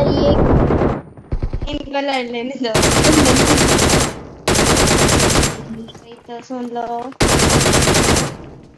ये इनको लड़ लेने दो। वही तो सुन लो।